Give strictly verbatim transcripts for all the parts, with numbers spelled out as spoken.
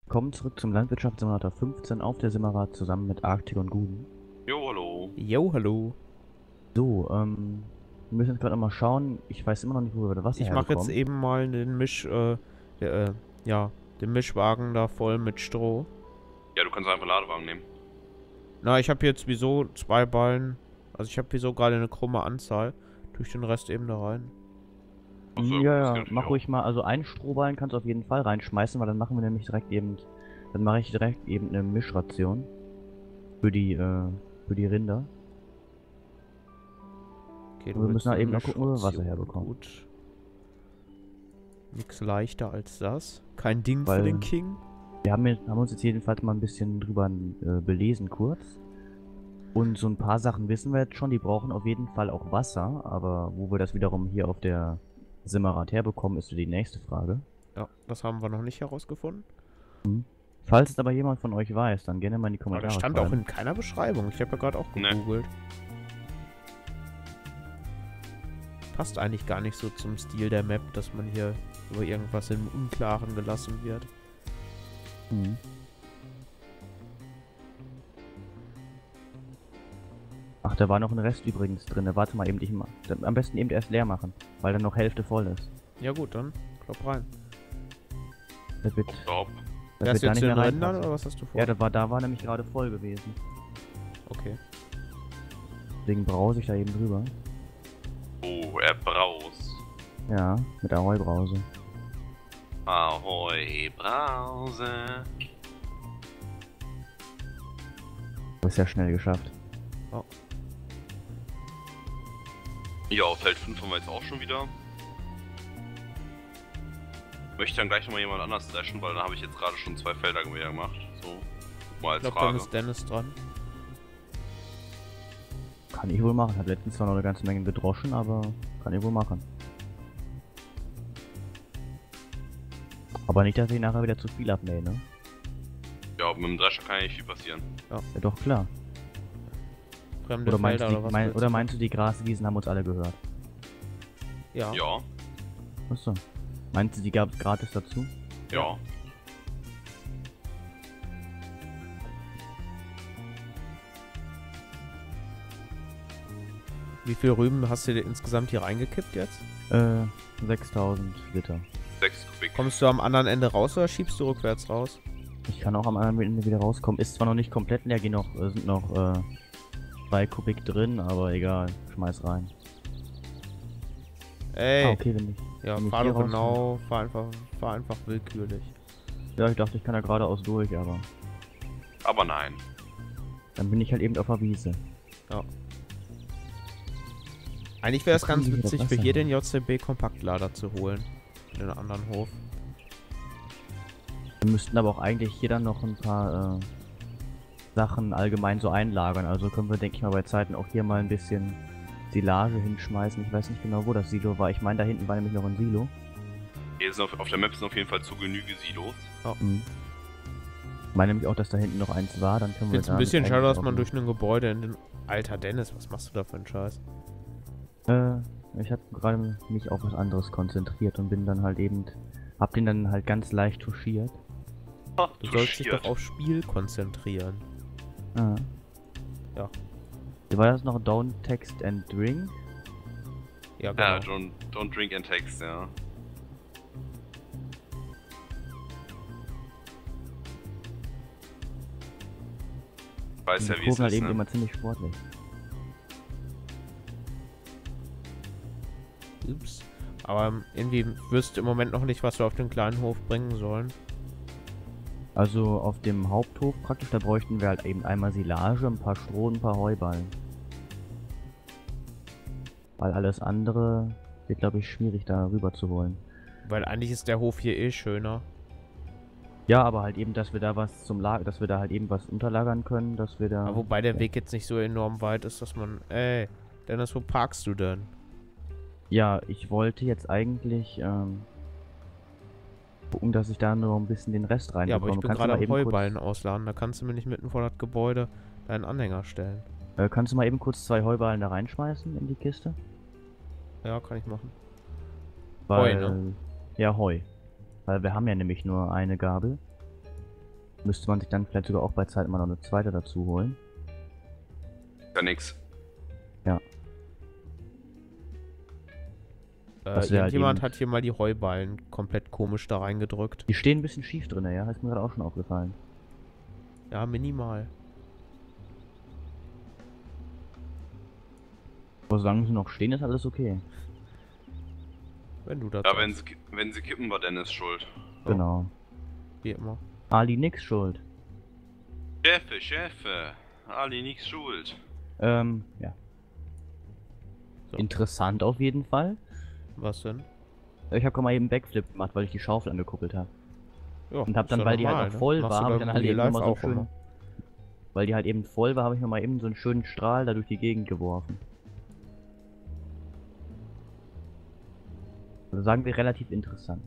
Kommen zurück zum Landwirtschaftssimulator fünfzehn auf der Simmerrad zusammen mit Arctic und Guden. Jo, hallo. Jo, hallo. So, ähm, wir müssen jetzt gerade nochmal schauen. Ich weiß immer noch nicht, wo wir das Wasser Ich mache jetzt herbekommen. eben mal den Misch, äh, der, äh, ja, den Mischwagen da voll mit Stroh. Ja, du kannst einfach einen Ladewagen nehmen. Na, ich habe jetzt wieso zwei Ballen. Also ich habe wieso gerade eine krumme Anzahl. Tue ich den Rest eben da rein. Achso, ja, das ja, geht mach auch. ruhig mal. Also einen Strohballen kannst du auf jeden Fall reinschmeißen, weil dann machen wir nämlich direkt eben, dann mache ich direkt eben eine Mischration für die, äh, für die Rinder. Okay, Und wir müssen halt eine eben noch gucken, wo wir Wasser Mischration. herbekommen. Gut. Nix leichter als das. Kein Ding Weil- für den King. Wir haben, jetzt, haben uns jetzt jedenfalls mal ein bisschen drüber äh, belesen kurz. Und so ein paar Sachen wissen wir jetzt schon, die brauchen auf jeden Fall auch Wasser, aber wo wir das wiederum hier auf der Simmerrad herbekommen, ist so die nächste Frage. Ja, das haben wir noch nicht herausgefunden. Falls es aber jemand von euch weiß, dann gerne mal in die Aber Kommentare das stand auch schreiben. in keiner Beschreibung. Ich habe ja gerade auch Nee. gegoogelt. Passt eigentlich gar nicht so zum Stil der Map, dass man hier über irgendwas im Unklaren gelassen wird. Mhm. Ach, da war noch ein Rest übrigens drin. Warte mal eben, ich mal. Am besten eben erst leer machen, weil dann noch Hälfte voll ist. Ja gut, dann klopp rein. Das wird, Stopp. das Wärst wird du da jetzt nicht in mehr den Rändern reinpassen. oder was hast du vor? Ja, da war, da war nämlich gerade voll gewesen. Okay. Deswegen brause ich da eben drüber. Oh, er braust. Ja, mit der Heubrause. Ahoi, Brause. Das ist ja schnell geschafft. Ja, auf Feld fünf haben wir jetzt auch schon wieder. Möchte dann gleich nochmal jemand anders dashen, weil dann habe ich jetzt gerade schon zwei Felder wieder gemacht. So, mal Ich als glaube, dann Frage. ist Dennis dran. Kann ich wohl machen. Hab letztens zwar noch eine ganze Menge gedroschen, aber kann ich wohl machen. Aber nicht, dass ich nachher wieder zu viel abmähe, ne? Ja, mit dem Drescher kann ja nicht viel passieren. Ja, doch klar. Fremde Oder meinst, Felder du die, oder was? mein, willst oder du meinst du, die Graswiesen haben uns alle gehört? machen? Ja. Ja, Achso. Meinst du, die gab es gratis dazu? ja. Wie viel Rüben hast du dir insgesamt hier reingekippt jetzt? Äh, sechstausend Liter. sechs Kubik. Kommst du am anderen Ende raus oder schiebst du rückwärts raus? Ich kann auch am anderen Ende wieder rauskommen. Ist zwar noch nicht komplett leer, gehen noch, äh, sind noch äh, zwei Kubik drin, aber egal. Schmeiß rein. Ey, Ah, okay, wenn ich. ja, wenn ich fahr hier doch raus- genau, fahr einfach, fahr einfach willkürlich. Ja, ich dachte, ich kann da geradeaus durch, aber Aber nein. dann bin ich halt eben auf der Wiese. Eigentlich wäre es Wo ganz kriegen die das witzig, für Wasser hier her? den J C B-Kompaktlader zu holen. In den anderen Hof. Wir müssten aber auch eigentlich hier dann noch ein paar äh, Sachen allgemein so einlagern. Also können wir, denke ich mal, bei Zeiten auch hier mal ein bisschen Silage hinschmeißen. Ich weiß nicht genau, wo das Silo war. Ich meine, da hinten war nämlich noch ein Silo. Hier sind auf, auf der Map sind auf jeden Fall zu Genüge Silos. Mhm. Ich meine nämlich auch, dass da hinten noch eins war. Dann können Ich wir find's ein damit bisschen schade, eigentlich dass man auch- durch ein Gebäude in den... Alter Dennis, was machst du da für einen Scheiß? Äh, ich habe gerade mich auf was anderes konzentriert und bin dann halt eben, hab den dann halt ganz leicht touchiert. Ha, Du sollst dich touchiert. doch auf Spiel konzentrieren. Ah. Ja. War das noch Don't Text and Drink? Ja, genau. Ja, don't, don't drink and text, ja. Weiß Die ja, wie es Kurven halt ist, eben ne? immer ziemlich sportlich. Ups. Aber irgendwie wüsste im Moment noch nicht, was wir auf den kleinen Hof bringen sollen. Also auf dem Haupthof praktisch, da bräuchten wir halt eben einmal Silage, ein paar Stroh und ein paar Heuballen. Weil alles andere wird, glaube ich, schwierig da rüber zu holen. Weil eigentlich ist der Hof hier eh schöner. Ja, aber halt eben, dass wir da was zum Lager, dass wir da halt eben was unterlagern können, dass wir da... Aber wobei der ja. Weg jetzt nicht so enorm weit ist, dass man... Ey, Dennis, wo parkst du denn? Ja, ich wollte jetzt eigentlich ähm, gucken, dass ich da nur ein bisschen den Rest reinbekomme. Ja, aber ich bin Kannst du gerade mal am eben kurz- Heuballen ausladen. Da kannst du mir nicht mitten vor das Gebäude deinen Anhänger stellen. Äh, kannst du mal eben kurz zwei Heuballen da reinschmeißen in die Kiste? Ja, kann ich machen. Weil, Heu, ne? Ja, Heu. Weil wir haben ja nämlich nur eine Gabel. Müsste man sich dann vielleicht sogar auch bei Zeit mal noch eine zweite dazu holen. Ja, nix. Ja. Äh, Das wär halt irgendjemand eben- hat hier mal die Heuballen komplett komisch da reingedrückt. Die stehen ein bisschen schief drin, ja? Ist mir gerade auch schon aufgefallen. Ja, minimal. Aber solange sie noch stehen, ist alles okay. Wenn du das Ja, wenn sagst. sie, wenn sie kippen, war Dennis schuld. Ja. Genau. Wie immer. Ali nix schuld. Chefe, Chefe. Ali nix schuld. Ähm, ja. So. Interessant auf jeden Fall. Was denn? Ich habe gerade mal eben einen Backflip gemacht, weil ich die Schaufel angekuppelt habe. Ja, Und hab ist dann, ja weil die normal, halt noch ne? voll Machst war, du habe ich doch dann in halt Real eben Life nochmal so auch schön... immer. Weil die halt eben voll war, habe ich mir mal eben so einen schönen Strahl da durch die Gegend geworfen. Also sagen wir relativ interessant.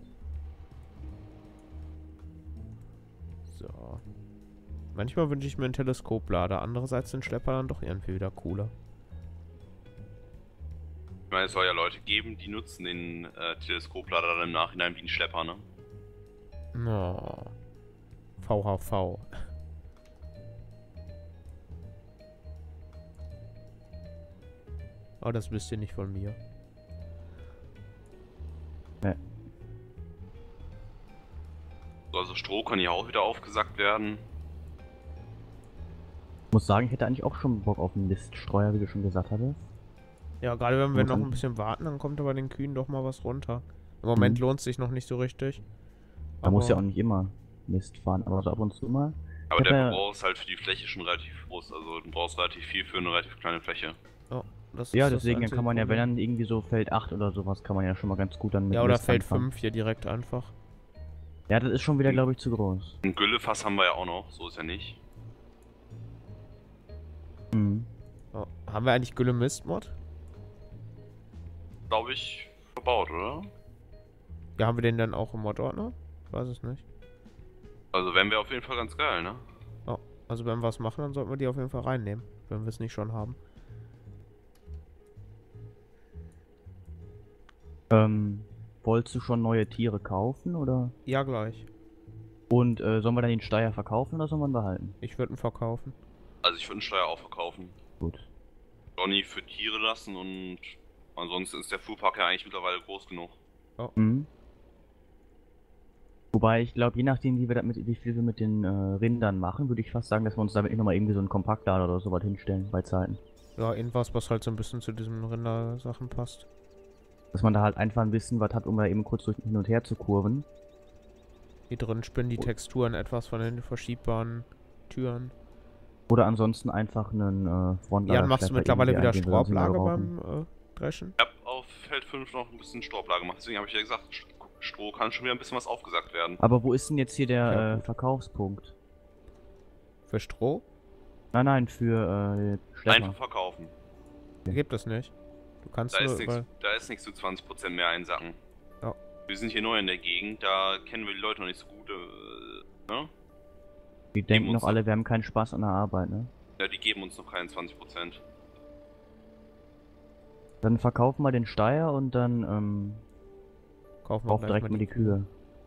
So. Manchmal wünsche ich mir einen Teleskoplader, andererseits sind Schlepper dann doch irgendwie wieder cooler. Ich meine, es soll ja Leute geben, die nutzen den äh, Teleskoplader dann im Nachhinein wie ein Schlepper, ne? No. V H V. Oh, das wisst ihr nicht von mir. So, also Stroh kann ja auch wieder aufgesackt werden. Ich muss sagen, ich hätte eigentlich auch schon Bock auf einen Miststreuer, wie du schon gesagt hattest. Ja, gerade wenn wir Muss noch an- ein bisschen warten, dann kommt aber den Kühen doch mal was runter. Im Moment Mhm. lohnt es sich noch nicht so richtig. Da muss ja auch Aber- nicht immer Mist fahren, aber so ab und zu mal. Aber Ich der hab ja- Verbrauch ist halt für die Fläche schon relativ groß. Also du brauchst relativ viel für eine relativ kleine Fläche. Ja, das Ja, ist das deswegen dann einzige kann man ja, wenn Problem. dann irgendwie so Feld acht oder sowas, kann man ja schon mal ganz gut dann mit Ja, oder Mist Feld anfangen. fünf hier direkt einfach. Ja, das ist schon wieder, glaube ich, zu groß. Ein Güllefass haben wir ja auch noch, so ist ja nicht. Mhm. Ja. Haben wir eigentlich Gülle Mist-Mod? Glaube ich, verbaut, oder? Ja, haben wir den dann auch im Mod-Ordner? Ich weiß es nicht. Also wenn wir auf jeden Fall ganz geil, ne? Ja, also wenn wir was machen, dann sollten wir die auf jeden Fall reinnehmen. Wenn wir es nicht schon haben. Ähm, wolltest du schon neue Tiere kaufen, oder? Ja, gleich. Und äh, sollen wir dann den Steier verkaufen oder sollen wir ihn behalten? Ich würde ihn verkaufen. Also ich würde einen Steuer auch verkaufen. Gut. Johnny für Tiere lassen und ansonsten ist der Fuhrpark ja eigentlich mittlerweile groß genug. Mhm. Wobei ich glaube, je nachdem, wie wir das mit, wie viel wir mit den äh, Rindern machen, würde ich fast sagen, dass wir uns damit nicht nochmal irgendwie so einen Kompaktlader oder sowas hinstellen bei Zeiten. Ja, irgendwas, was halt so ein bisschen zu diesen Rinder-Sachen passt. Dass man da halt einfach ein bisschen was hat, um da eben kurz durch hin und her zu kurven. Hier drin spinnen die Oh. Texturen etwas von den verschiebbaren Türen. Oder ansonsten einfach einen äh, Frontlader. Jan, machst du Schlepper mittlerweile irgendwie wieder eingehen, weil sonst Strablage immer beim äh, Dreschen? Ich habe auf Feld fünf noch ein bisschen Staublage gemacht, deswegen habe ich ja gesagt, St- Stroh kann schon wieder ein bisschen was aufgesagt werden. Aber wo ist denn jetzt hier der Ja, äh, gut. Verkaufspunkt? Für Stroh? Nein, nein, für äh, Schlepper. Einfach verkaufen. Gibt es nicht. Du kannst Da nur ist nichts, über... da ist nichts zu zwanzig Prozent mehr einsacken. Ja. Wir sind hier neu in der Gegend, da kennen wir die Leute noch nicht so gut, äh, ne? Die denken uns noch alle, wir haben keinen Spaß an der Arbeit, ne? Ja, die geben uns noch keine zwanzig Prozent. Dann verkaufen wir den Steier und dann ähm, Kaufen wir kauf gleich direkt mal die Kühe.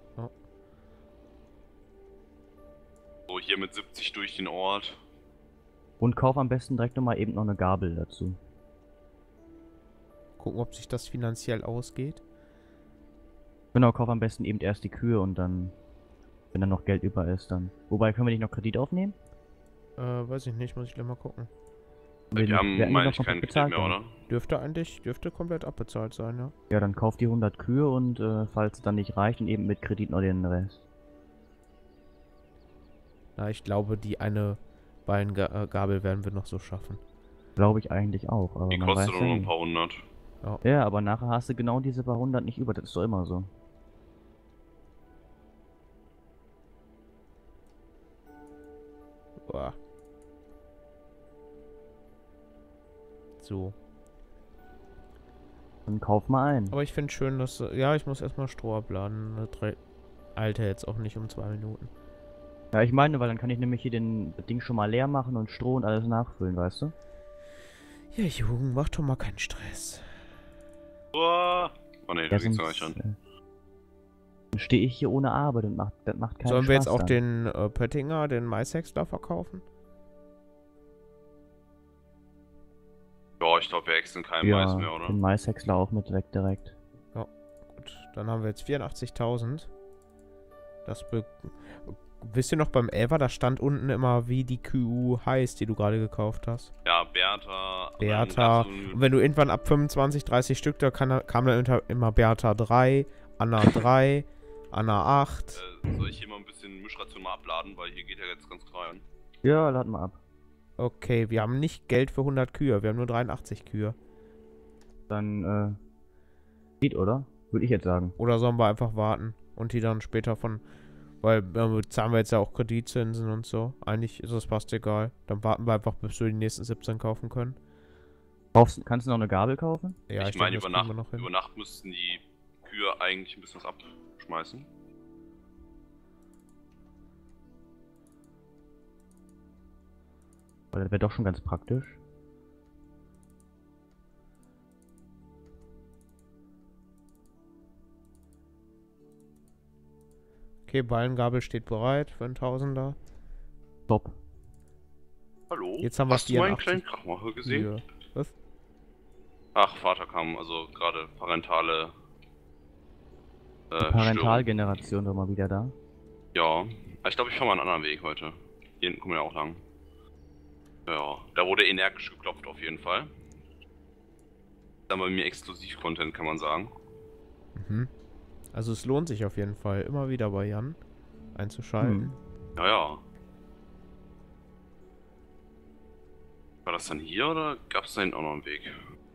So, hier mit siebzig durch den Ort. Und kauf am besten direkt nochmal eben noch eine Gabel dazu. Gucken, ob sich das finanziell ausgeht. Genau, kauf am besten eben erst die Kühe und dann, wenn dann noch Geld über ist, dann. Wobei, können wir nicht noch Kredit aufnehmen? Äh, weiß ich nicht, muss ich gleich mal gucken. Wir, den- haben, wir hatten meine den ich, doch keinen komplett Kredit mehr, bezahlt, oder? Dürfte eigentlich, dürfte komplett abbezahlt sein, ja. Ja, dann kauf die hundert Kühe und äh, falls es dann nicht reicht, dann eben mit Kredit noch den Rest. Na, ich glaube, die eine Ballengabel werden wir noch so schaffen. Glaube ich eigentlich auch, aber Die man kostet weiß nur ja noch ein nie. paar hundert. Ja, aber nachher hast du genau diese paar hundert nicht über, das ist doch immer so. Boah. So. Dann kauf mal ein. Aber ich finde schön, dass... äh, Ja, ich muss erstmal Stroh abladen. Das drei- Alter, jetzt auch nicht um zwei Minuten. Ja, ich meine, weil dann kann ich nämlich hier den das Ding schon mal leer machen und Stroh und alles nachfüllen, weißt du? Ja, Jugend, mach doch mal keinen Stress. Uah. Oh ne, du Ja, siehst sonst, gar nicht an. äh, Dann stehe ich hier ohne Arbeit und macht, das macht keinen Sollen wir jetzt Spaß auch dann. den äh, Pöttinger, den Maishexler verkaufen? Ja, ich glaube, wir wechseln keinen Ja, Mais mehr, oder? den Maishäcksler auch mit weg direkt. Gut, dann haben wir jetzt vierundachtzigtausend. Das be Wisst ihr noch beim Elfer, da stand unten immer, wie die Q heißt, die du gerade gekauft hast. Ja, Bertha. Bertha. dann gab's so Und wenn du irgendwann ab fünfundzwanzig, dreißig Stück, da kann, kam dann unter- immer Bertha drei, Anna drei, Anna acht. Äh, soll ich hier mal ein bisschen Mischration mal abladen, weil hier geht ja jetzt ganz rein. Ja, lad mal ab. Okay, wir haben nicht Geld für hundert Kühe, wir haben nur dreiundachtzig Kühe. Dann, äh, geht, oder? Würde ich jetzt sagen. Oder sollen wir einfach warten und die dann später von... Weil äh, zahlen wir jetzt ja auch Kreditzinsen und so. Eigentlich ist es fast egal. Dann warten wir einfach, bis wir die nächsten siebzehn kaufen können. Kaufst, kannst du noch eine Gabel kaufen? Ja, ich meine, denke, über, das kriegen Nacht, wir noch hin. über Nacht müssten die Kühe eigentlich ein bisschen was abschmeißen. Weil das wäre doch schon ganz praktisch. Okay, Ballengabel steht bereit für einen Tausender. Top. Hallo? Jetzt haben wir Hast du meinen vierundachtzig kleinen Krachmacher gesehen? Kühe. Was? Ach, Vater kam, also gerade parentale äh, Störung. Parentalgeneration war mal wieder da. Ja, ich glaube, ich fahre mal einen anderen Weg heute. Hier hinten kommen wir auch lang. Ja, da wurde energisch geklopft auf jeden Fall. Dann bei mir Exklusiv-Content, kann man sagen. Mhm. Also es lohnt sich auf jeden Fall, immer wieder bei Jan einzuschalten. Hm. Ja, ja. War das dann hier oder gab es da hinten auch noch einen Weg?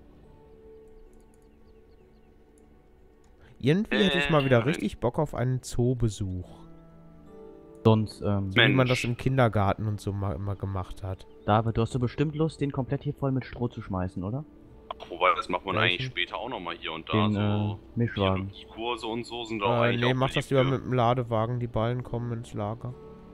Irgendwie hätte ich mal wieder Äh, richtig Bock auf einen Zoobesuch. Sonst, ähm, So wie man Mensch. das im Kindergarten und so mal immer gemacht hat. David, du hast doch bestimmt Lust, den komplett hier voll mit Stroh zu schmeißen, oder? Ach, wobei, das macht man Welchen? eigentlich später auch nochmal hier und da. Den, so äh, Mischwagen. Biologiekurse und so sind auch Äh, eigentlich nee, auch mach das beliebt lieber für- mit dem Ladewagen, die Ballen kommen ins Lager.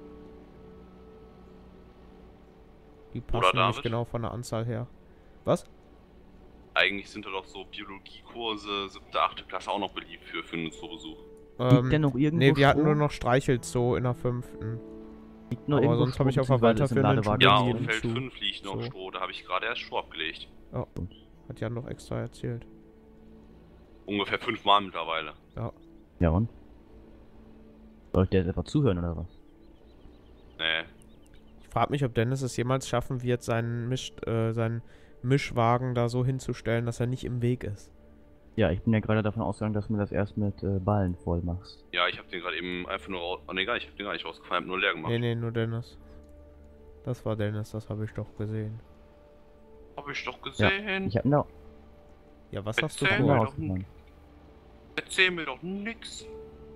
Die passen Oder nämlich David? genau von der Anzahl her. Was? Eigentlich sind da doch so Biologiekurse, siebte, achte Klasse auch noch beliebt für, für einen Zoobesuch. Liegt denn noch irgendwo nee, wir hatten Stroh? nur noch Streichelzoo in der fünften. Liegt noch aber irgendwo sonst hab ich Stroh, auf der beziehungsweise ist im weiterführenden Ladewagen Schule Ja, nie auf im Feld Zug. fünf liegt noch So. Stroh, da habe ich gerade erst Stroh abgelegt. Hat Jan doch extra erzählt. Ungefähr fünfmal mittlerweile. Ja und? Soll ich dir jetzt einfach zuhören, oder was? Nee. Ich frage mich, ob Dennis es jemals schaffen wird, seinen, Misch, äh, seinen Mischwagen da so hinzustellen, dass er nicht im Weg ist. Ja, ich bin ja gerade davon ausgegangen, dass du mir das erst mit äh, Ballen voll machst. Ja, ich habe den gerade eben einfach nur raus... Oh ne, gar nicht, ich habe den gar nicht rausgefallen, hab nur leer gemacht. Nee, nee, nur Dennis. Das war Dennis, das habe ich doch gesehen. Hab ich doch gesehen. Ich hab ihn auch Ja, was hast du Erzähl ihn mir vor? doch. rausgenommen. Erzähl mir doch nix.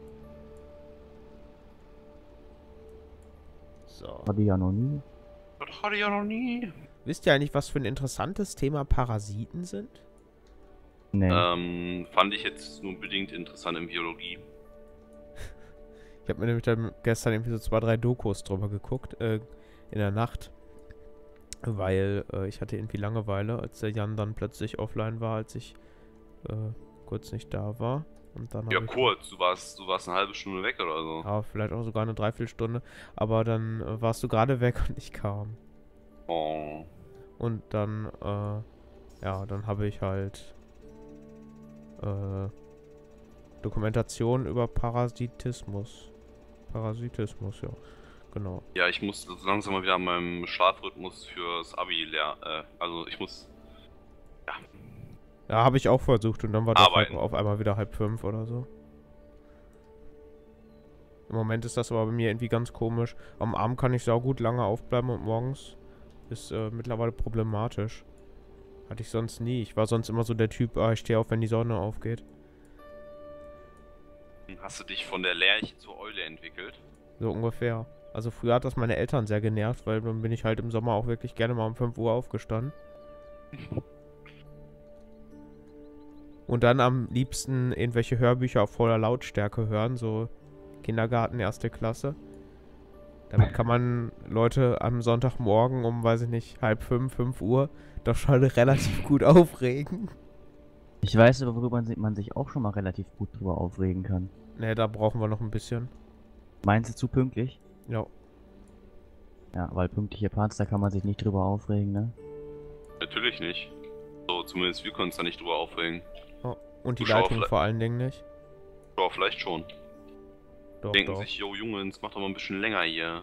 So. Hatte ich ja noch nie. Das hatte ich ja noch nie. Wisst ihr eigentlich, was für ein interessantes Thema Parasiten sind? Nee. Ähm, fand ich jetzt nur bedingt interessant in Biologie. Ich habe mir nämlich dann gestern irgendwie so zwei, drei Dokus drüber geguckt, äh, in der Nacht. Weil äh, ich hatte irgendwie Langeweile, als der Jan dann plötzlich offline war, als ich äh, kurz nicht da war. Und dann Ja, hab ich- kurz, du warst, du warst eine halbe Stunde weg oder so. Ja, vielleicht auch sogar eine Dreiviertelstunde. Aber dann äh, warst du gerade weg und ich kam. Oh. Und dann, äh, ja, dann habe ich halt äh, Dokumentation über Parasitismus. Parasitismus, ja. Genau. Ja, ich muss so langsam mal wieder an meinem Schlafrhythmus fürs Abi lernen. Äh, also ich muss. Ja. Ja, habe ich auch versucht und dann war das halt Arbeiten. auf einmal wieder halb fünf oder so. Im Moment ist das aber bei mir irgendwie ganz komisch. Am Abend kann ich saugut lange aufbleiben und morgens ist äh, mittlerweile problematisch. Hatte ich sonst nie. Ich war sonst immer so der Typ, ah, ich stehe auf, wenn die Sonne aufgeht. Hast du dich von der Lerche zur Eule entwickelt? So ungefähr. Also früher hat das meine Eltern sehr genervt, weil dann bin ich halt im Sommer auch wirklich gerne mal um fünf Uhr aufgestanden. Und dann am liebsten irgendwelche Hörbücher auf voller Lautstärke hören, so Kindergarten, erste Klasse. Damit kann man Leute am Sonntagmorgen um, weiß ich nicht, halb fünf, fünf Uhr doch schon relativ gut aufregen. Ich weiß aber, worüber man sich auch schon mal relativ gut drüber aufregen kann. Ne, da brauchen wir noch ein bisschen. Meinst du zu pünktlich? Ja. Ja, weil pünktliche Parts, da kann man sich nicht drüber aufregen, ne? Natürlich nicht. So, zumindest wir können uns da nicht drüber aufregen. Oh, und die Zuschauer Leitung vielleicht- vor allen Dingen nicht. Ja, vielleicht schon. Doch, Denken doch. sich, yo Jungs, macht doch mal ein bisschen länger hier.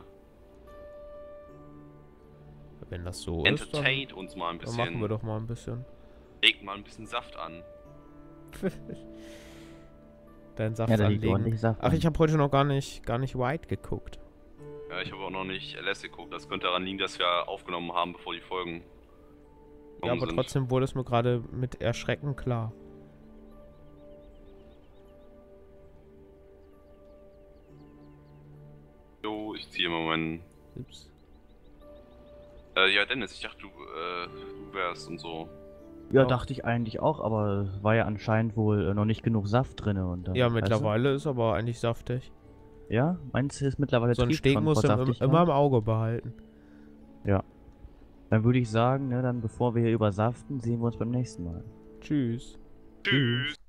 Wenn das so ist, dann, Entertain uns mal ein dann machen wir bisschen. doch mal ein bisschen. Legt mal ein bisschen Saft an. Dein Saft Ja, da liegt anlegen. ordentlich Saft Ach, an. ich habe heute noch gar nicht, gar nicht White geguckt. Ja, ich habe auch noch nicht L S geguckt. Das könnte daran liegen, dass wir aufgenommen haben, bevor die Folgen. Ja, aber sind. trotzdem wurde es mir gerade mit Erschrecken klar. Jo, ich ziehe mal meinen. Ups. Äh, ja, Dennis, ich dachte, du, äh, du wärst und so. Ja, Ja. dachte ich eigentlich auch, aber es war ja anscheinend wohl äh, noch nicht genug Saft drin. Und dann, Ja, weißt du? mittlerweile ist aber eigentlich saftig. Ja, meinst du, ist mittlerweile So ein trieft Steg schon musst vor du im, Saftigkeit? immer im Auge behalten. Dann würde ich sagen, ne, dann bevor wir hier übersaften, sehen wir uns beim nächsten Mal. Tschüss. Tschüss.